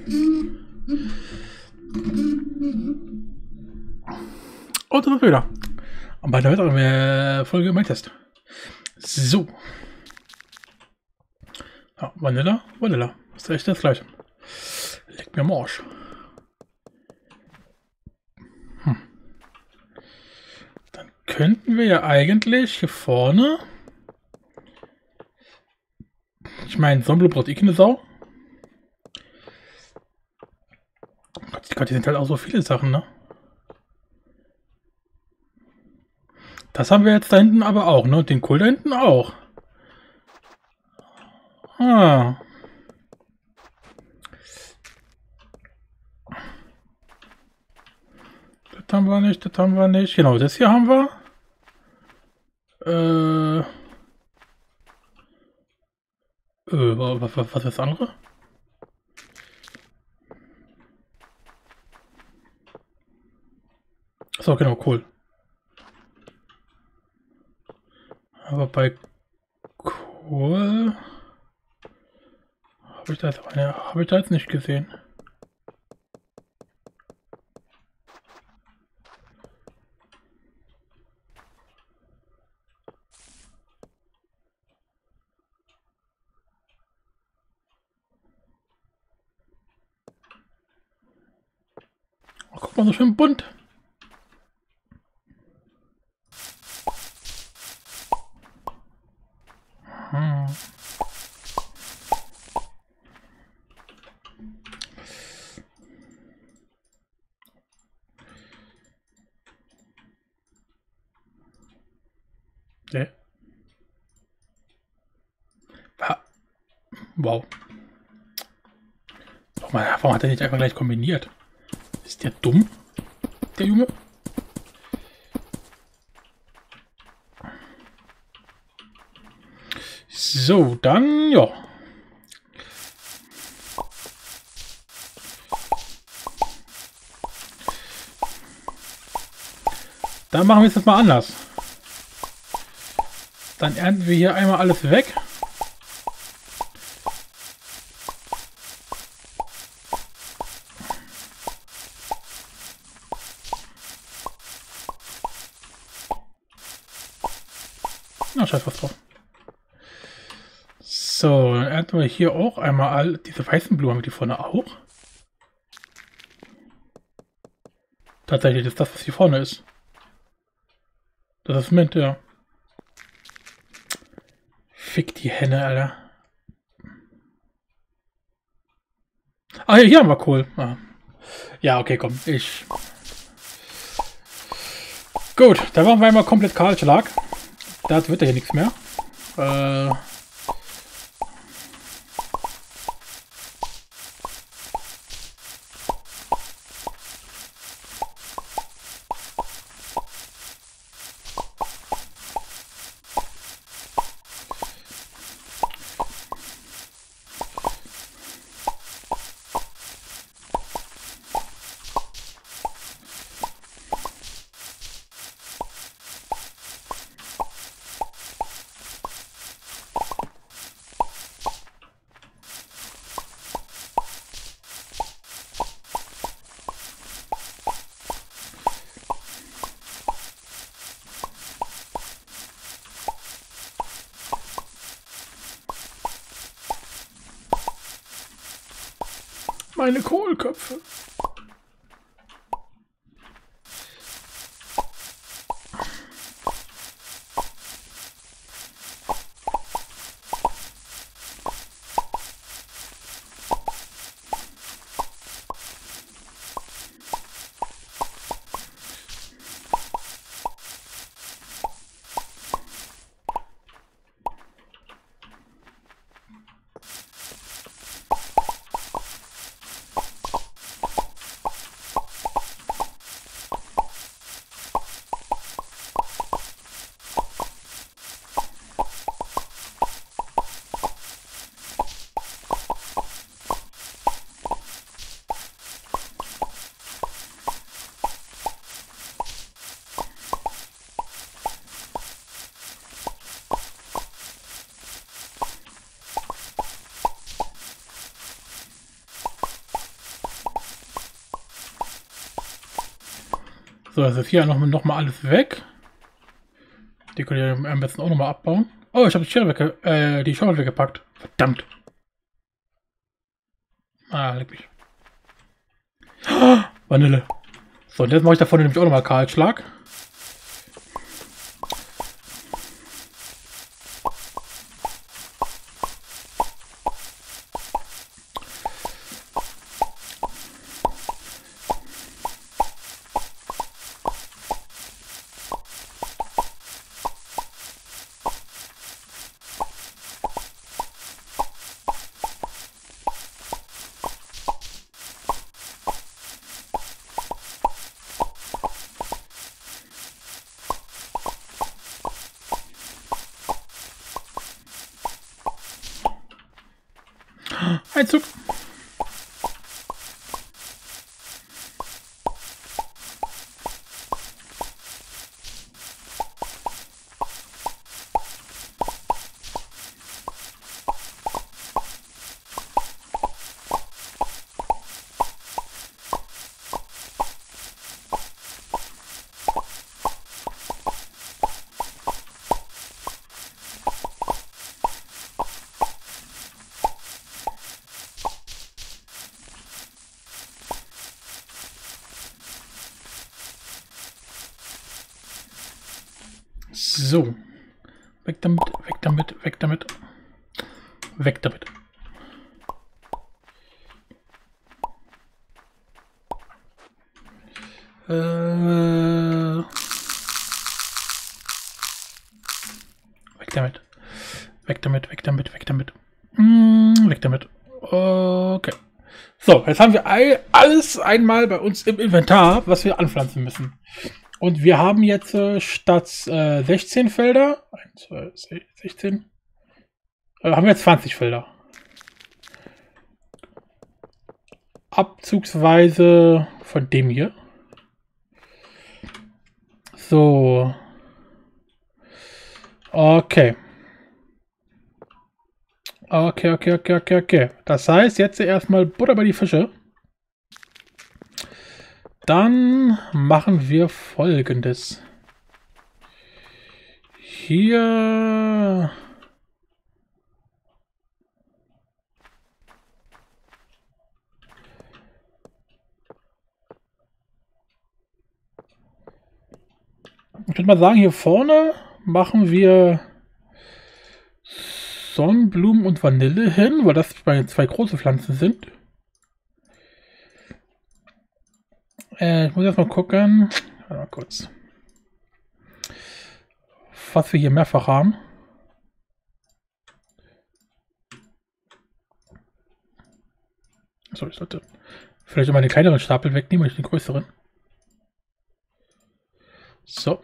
Und da sind wir wieder. Und bei der weiteren Folge mein Test. So. Ja, Vanilla, Vanilla. Ist echt das gleiche. Leck mir am Arsch. Dann könnten wir ja eigentlich hier vorne. Ich meine, Sonnenblume braucht eh keine Sau. Gott, hier sind halt auch so viele Sachen, ne? Das haben wir jetzt da hinten aber auch, ne? Und den Kohl da hinten auch. Ah. Das haben wir nicht, das haben wir nicht. Genau, das hier haben wir. Was ist das andere? So, genau, cool. Aber bei Kohl habe ich da jetzt nicht gesehen. Oh, guck mal, so schön bunt. Okay. Wow. Warum hat er nicht einfach gleich kombiniert? Ist der dumm, der Junge? So, dann, ja. Dann machen wir es jetzt mal anders. Dann ernten wir hier einmal alles weg. Na, scheiß was drauf. So, dann ernten wir hier auch einmal all diese weißen Blumen, haben wir die vorne auch. Tatsächlich ist das, was hier vorne ist. Das ist Mint, ja. Fick die Henne, Alter. Ah, hier haben wir Kohl. Ah. Ja, okay, komm. Gut, da machen wir einmal komplett Kahlschlag. Da wird ja hier nichts mehr. Meine Kohlköpfe. So, das ist hier noch mal alles weg. Die könnt ihr am besten auch noch mal abbauen. Oh, ich habe die Schaufel weggepackt. Verdammt. Ah, leck mich. Vanille. So, und jetzt mache ich davon nämlich auch noch mal Kahlschlag. Einzug. So. Weg damit, weg damit, weg damit. Weg damit. Weg damit. Weg damit, weg damit, weg damit. Weg damit. Okay. So, jetzt haben wir alles einmal bei uns im Inventar, was wir anpflanzen müssen. Und wir haben jetzt statt 16 Felder, 1, 2, 16, haben wir jetzt 20 Felder. Abzugsweise von dem hier. So. Okay. Okay. Das heißt, jetzt erstmal Butter bei die Fische. Dann machen wir Folgendes. Hier... Ich würde mal sagen, hier vorne machen wir Sonnenblumen und Vanille hin, weil das meine zwei große Pflanzen sind. Ich muss erst mal gucken. Warte mal kurz. Was wir hier mehrfach haben. So, ich sollte vielleicht mal den kleineren Stapel wegnehmen und den größeren. So.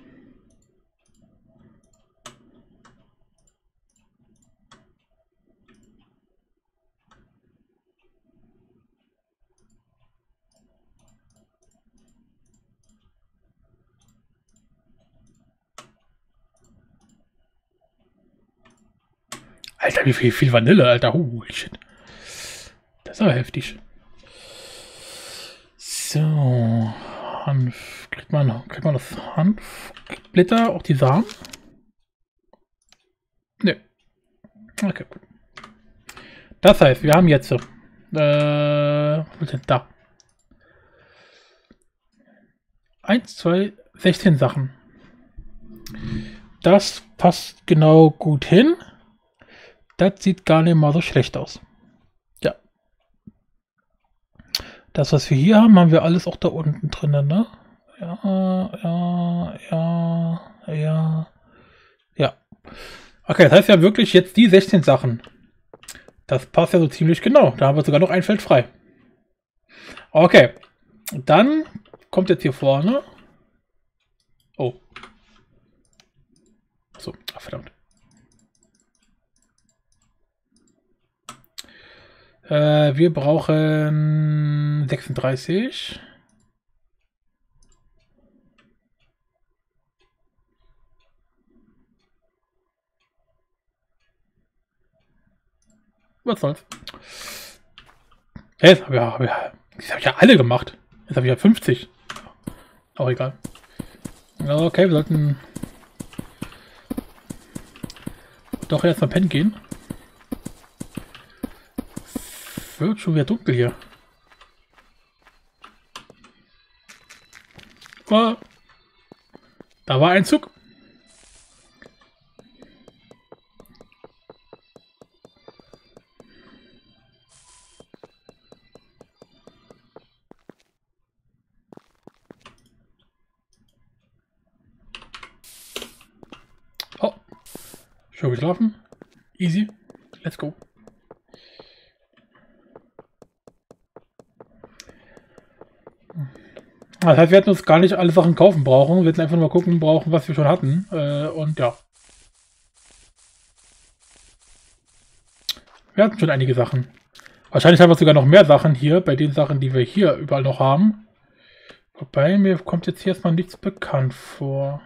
Alter, wie viel Vanille, Alter. Holy shit. Das ist aber heftig. So. Hanf. Kriegt man das Hanfblätter, auch die Samen? Ne. Okay, gut. Das heißt, wir haben jetzt was ist denn da? 1, 2, 16 Sachen. Das passt genau gut hin. Das sieht gar nicht mal so schlecht aus. Ja. Das, was wir hier haben, haben wir alles auch da unten drin, ne? Ja. Okay, das heißt ja wirklich jetzt die 16 Sachen. Das passt ja so ziemlich genau. Da haben wir sogar noch ein Feld frei. Okay. Dann kommt jetzt hier vorne. Oh. So, ach, verdammt. Wir brauchen 36. Was soll's? Jetzt habe ich ja alle gemacht. Jetzt habe ich ja 50. Auch egal. Okay, wir sollten doch erstmal pennen gehen. Wird schon wieder dunkel hier. Oh, da war ein Zug. Oh, schon geschlafen. Easy. Let's go. Das heißt, wir hätten uns gar nicht alle Sachen kaufen brauchen. Wir hätten einfach nur mal gucken brauchen, was wir schon hatten. Und ja. Wir hatten schon einige Sachen. Wahrscheinlich haben wir sogar noch mehr Sachen hier, bei den Sachen, die wir hier überall noch haben. Wobei, mir kommt jetzt hier erstmal nichts bekannt vor.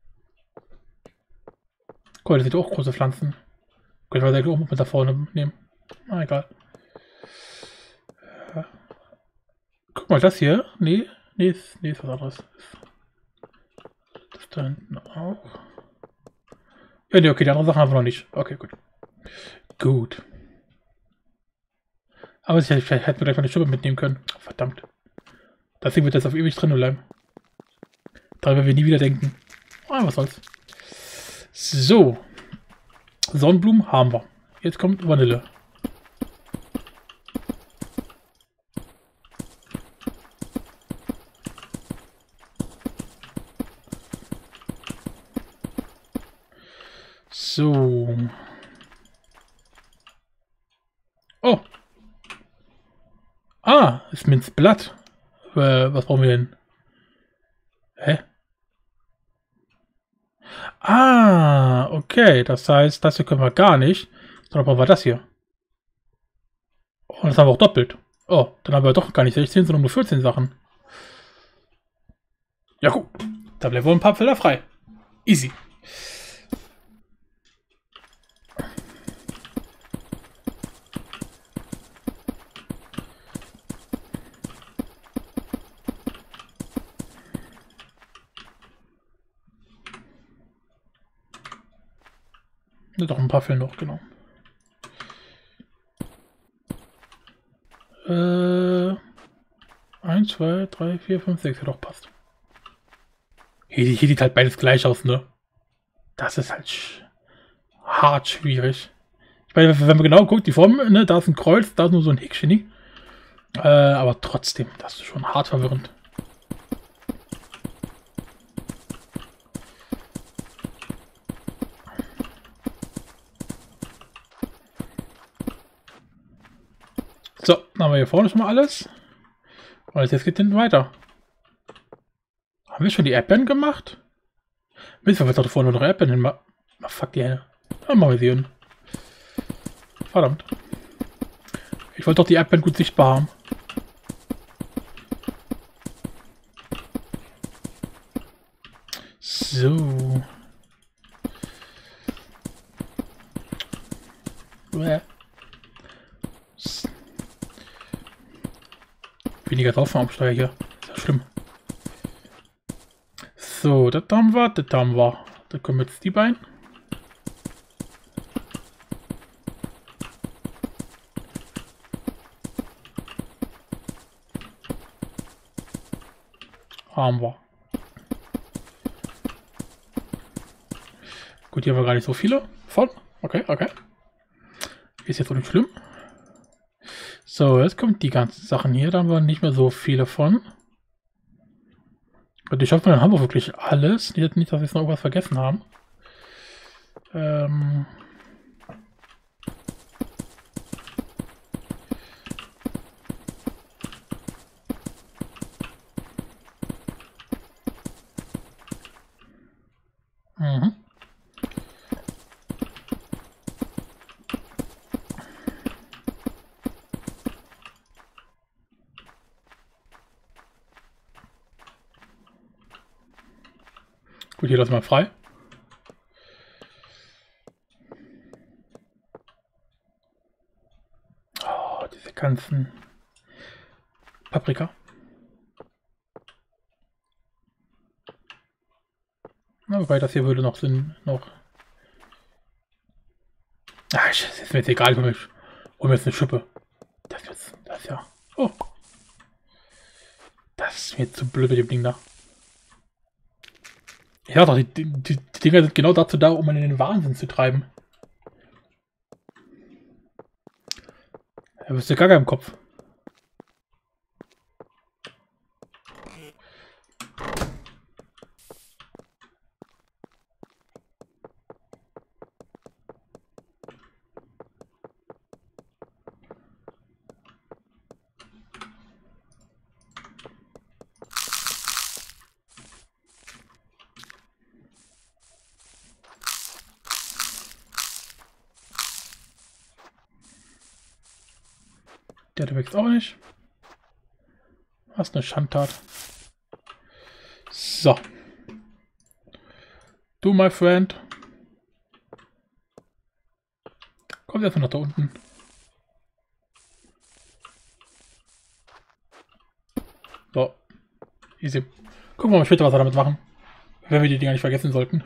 Cool, das sind auch große Pflanzen. Können wir da auch mit da vorne nehmen. Na, egal. Guck mal, das hier. Nee, ist was anderes. Das da hinten auch. Ja, nee, okay, die anderen Sachen haben wir noch nicht. Okay, gut. Gut. Aber vielleicht hätten wir gleich mal eine Schippe mitnehmen können. Verdammt. Das Ding wird jetzt auf ewig drin bleiben. Daran werden wir nie wieder denken. Ah, was soll's. So. Sonnenblumen haben wir. Jetzt kommt Vanille. So. Oh. Ah, ist Minzblatt. Was brauchen wir denn? Hä? Ah, okay. Das heißt, das hier können wir gar nicht. Sondern brauchen wir das hier. Und das haben wir auch doppelt. Oh, dann haben wir doch gar nicht 16, sondern nur 14 Sachen. Ja, gut. Da bleiben wohl ein paar Felder frei. Easy. Ne, doch ein paar fehlen noch, genau. 1, 2, 3, 4, 5, 6. Ja, doch, passt. Hier sieht halt beides gleich aus, ne? Das ist halt hart schwierig. Ich meine, wenn man genau guckt, die Form, ne, da ist ein Kreuz, da ist nur so ein Häkchen. Aber trotzdem, das ist schon hart verwirrend. So, dann haben wir hier vorne schon mal alles. Und jetzt geht hinten weiter. Haben wir schon die Erdbeeren gemacht? Wissen wir, was da vorne noch Erdbeeren hin machen? Ach, fuck die Hände. Dann machen wir sie hin. Verdammt. Ich wollte doch die Erdbeeren gut sichtbar haben. So. Weniger drauf am Steuer hier. Ist ja schlimm. So, das haben wir, das haben wir. Da kommen jetzt die beiden. Haben wir. Gut, hier haben wir gar nicht so viele von. Okay, okay. Ist jetzt auch nicht schlimm. So, jetzt kommt die ganzen Sachen hier. Da haben wir nicht mehr so viele von. Und ich hoffe, dann haben wir wirklich alles. Nicht, dass wir jetzt noch irgendwas vergessen haben. Mhm. Gut, hier lassen wir frei. Oh, diese ganzen Paprika. Ja, wobei das hier würde noch Sinn, noch... Ah, ist mir jetzt egal, hol mir jetzt eine Schippe. Das ist ja... Oh. Das ist mir zu blöd mit dem Ding da. Ja doch, die Dinger sind genau dazu da, um einen in den Wahnsinn zu treiben. Da bist du gaga im Kopf. Der wächst auch nicht. Was eine Schandtat. So. Du, my friend. Kommt erstmal nach da unten. So. Easy. Gucken wir mal später, was wir damit machen. Wenn wir die Dinger nicht vergessen sollten.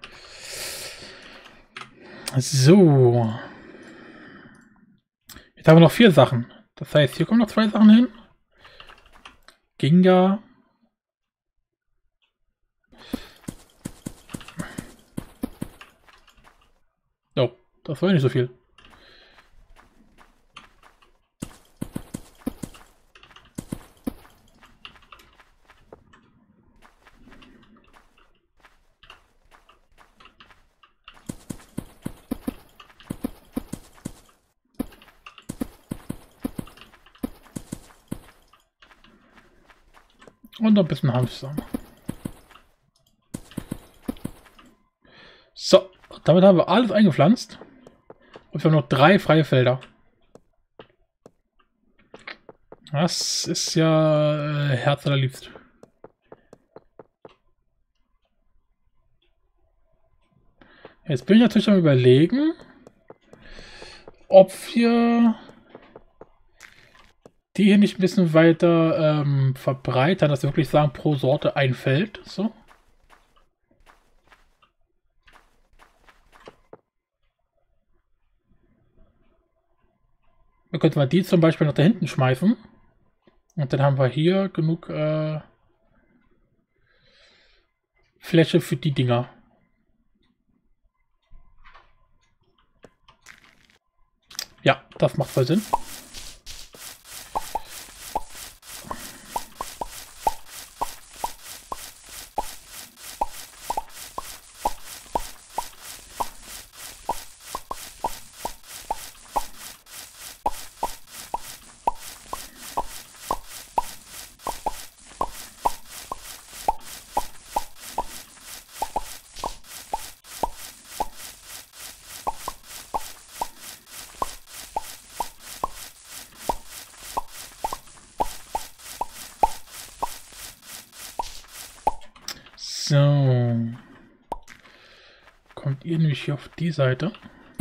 So. Jetzt haben wir noch 4 Sachen. Das heißt, hier kommen noch 2 Sachen hin. Ginga. Oh, das war ja nicht so viel. Und noch ein bisschen Hamster. So, damit haben wir alles eingepflanzt. Und wir haben noch 3 freie Felder. Das ist ja Herz allerliebst. Jetzt bin ich natürlich am Überlegen, ob wir die hier nicht ein bisschen weiter verbreitern, dass wir wirklich sagen, pro Sorte ein Feld. So. Wir könnten mal die zum Beispiel nach da hinten schmeißen. Und dann haben wir hier genug Fläche für die Dinger. Ja, das macht voll Sinn. So. Kommt ihr nämlich hier auf die Seite.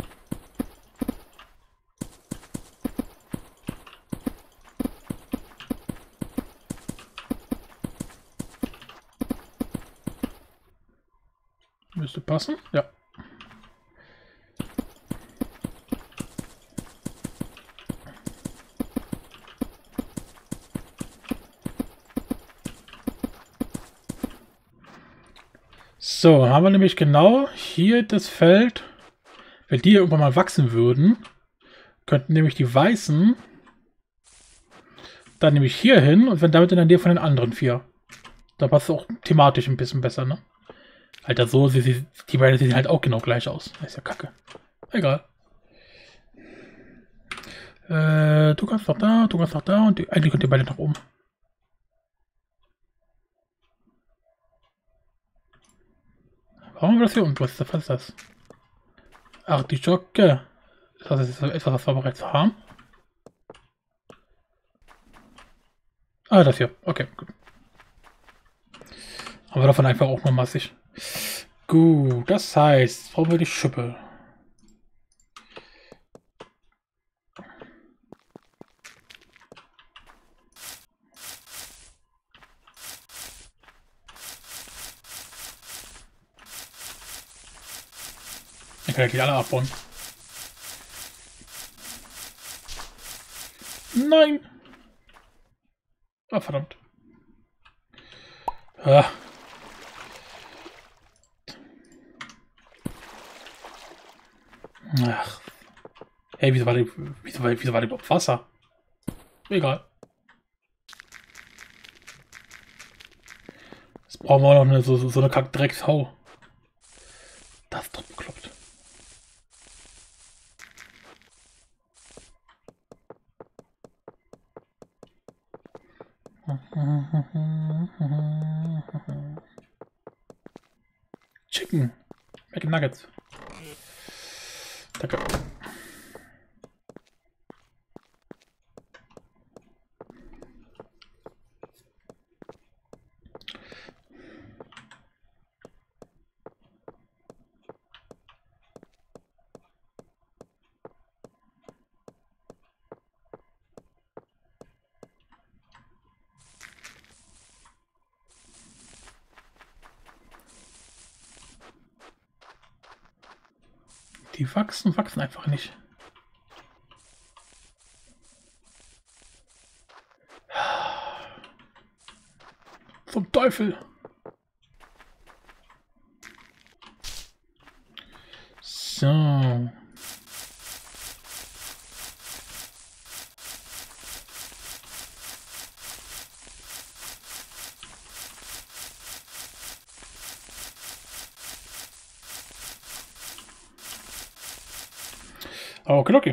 Müsste passen, ja. So, haben wir nämlich genau hier das Feld. Wenn die irgendwann mal wachsen würden, könnten nämlich die Weißen dann nämlich hier hin und wenn damit in der Nähe von den anderen 4. Da passt es auch thematisch ein bisschen besser, ne? Alter, so sieht die beiden sehen halt auch genau gleich aus. Das ist ja kacke. Egal. Du kannst noch da, du kannst noch da und eigentlich könnt ihr beide nach oben. Warum haben wir das hier unten? Was ist das? Ach, die Jocke. Ist das etwas, was wir bereits haben? Ah, das hier. Okay, gut. Aber davon einfach auch mal massig. Gut, das heißt, brauchen wir die Schippe. kann ja gleich alle abbauen. Nein! Ah, verdammt. Ah. Ach. Hey, wieso war die überhaupt Wasser? Egal. Jetzt brauchen wir auch noch so eine Kackdreckshau. Das ist doch bekloppt. Chicken. McNuggets. Danke. Die wachsen einfach nicht. Zum Teufel. So. Okay, okay.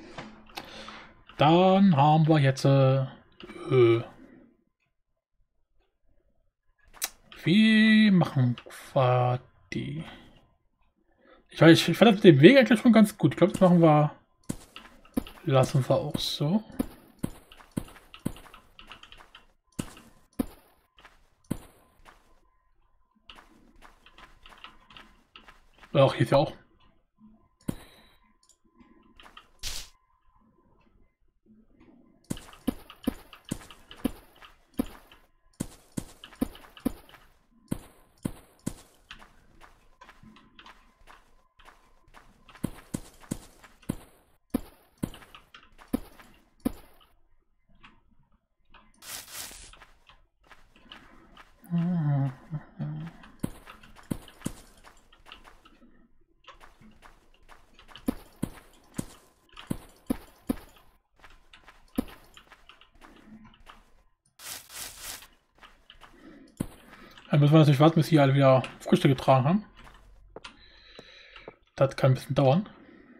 Dann haben wir jetzt wie machen wir die? Ich fand das mit dem Weg eigentlich schon ganz gut. Ich glaube, das machen wir. Lassen wir auch so. Auch hier ist ja auch. Dann müssen wir natürlich warten, bis hier alle wieder Früchte getragen haben. Das kann ein bisschen dauern.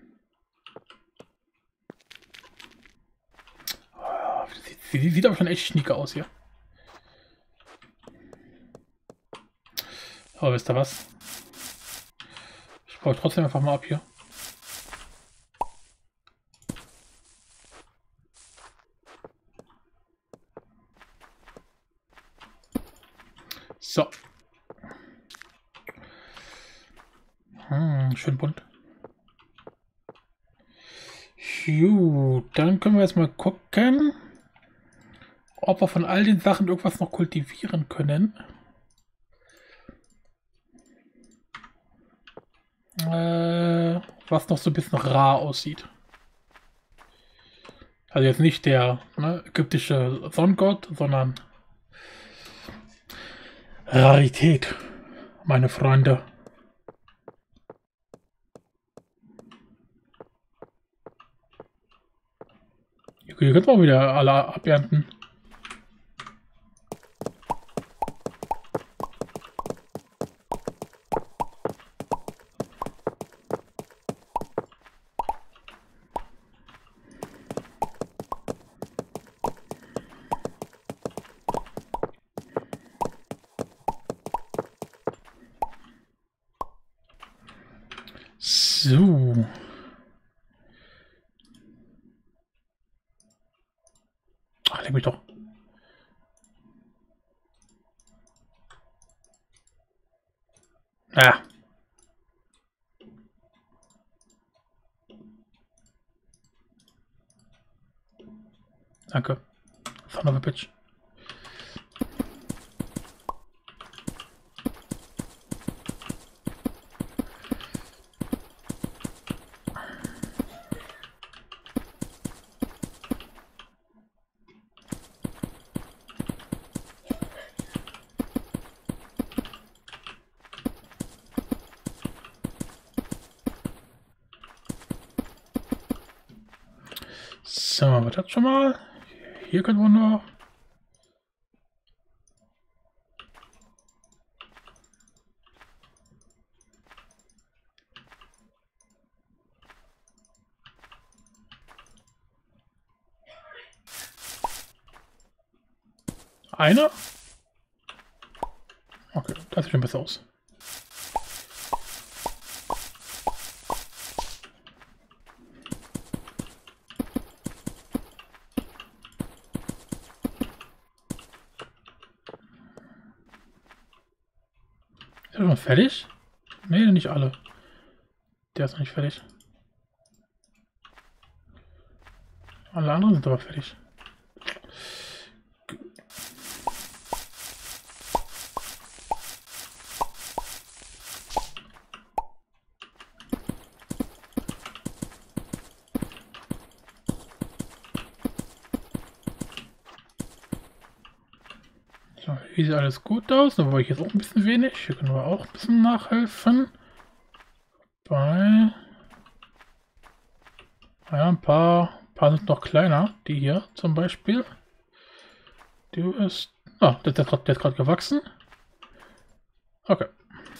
Sie sieht aber schon echt schnieke aus hier. Aber wisst ihr was? Ich baue trotzdem einfach mal ab hier. So. Schön bunt. Gut, dann können wir jetzt mal gucken, ob wir von all den Sachen irgendwas noch kultivieren können. Was noch so ein bisschen rar aussieht. Also jetzt nicht der ägyptische Sonnengott, sondern Rarität, meine Freunde. Hier können wir auch wieder alle abernten. So. Ach, leck mich doch. Ja. Danke. Son of a bitch. So, was hat schon mal? Hier können wir noch. Einer? Okay, das sieht schon besser aus. Ist er schon fertig? Nee, nicht alle. Der ist noch nicht fertig. Alle anderen sind aber fertig. So, hier sieht alles gut aus, aber hier ist auch ein bisschen wenig. Hier können wir auch ein bisschen nachhelfen. Ja, ein paar sind noch kleiner. Die hier zum Beispiel. Die ist... Ah, der ist gerade gewachsen. Okay.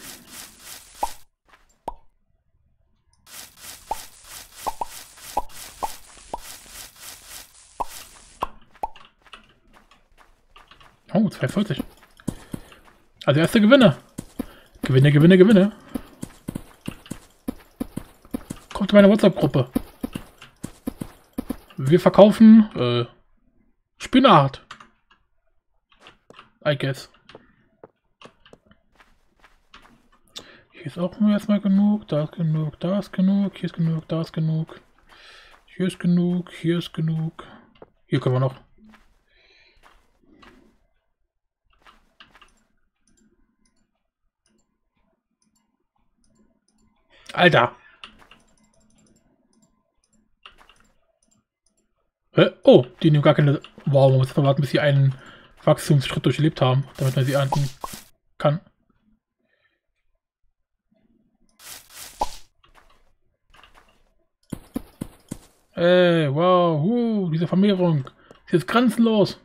Oh, 240. Also erste Gewinne. Gewinne. Kommt in meine WhatsApp-Gruppe. Wir verkaufen Spinat. I guess. Hier ist auch nur erstmal genug. Da ist genug, da ist genug. Hier ist genug, da ist genug. Hier ist genug, hier ist genug. Hier können wir noch. Alter. Oh, die nehmen gar keine... Wow, man muss warten, bis sie einen Wachstumsschritt durchlebt haben, damit man sie ernten kann. Ey, wow, diese Vermehrung. Sie ist grenzenlos.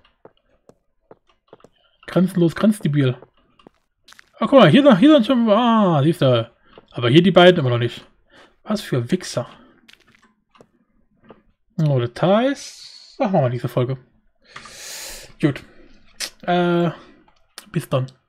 Grenzdebil. Ah, guck mal, hier sind schon... Ah, siehst du. Aber hier die beiden immer noch nicht. Was für Wichser. Oh, Details. Machen wir mal diese Folge. Gut. Bis dann.